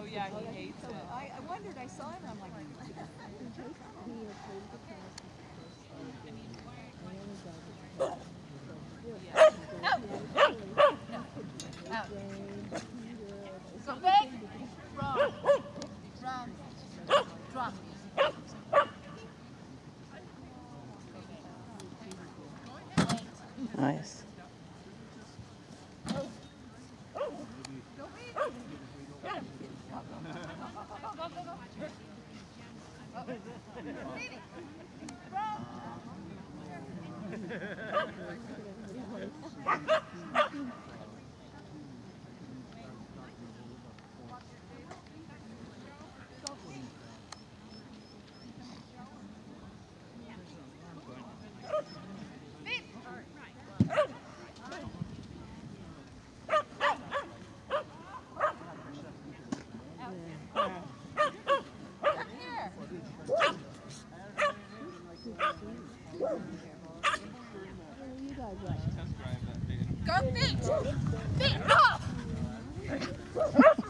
Oh yeah, he hates So it. I wondered, I saw him, and I'm like, Out. Go big. Run. Run. Drop. Nice. Go feet. Feet up.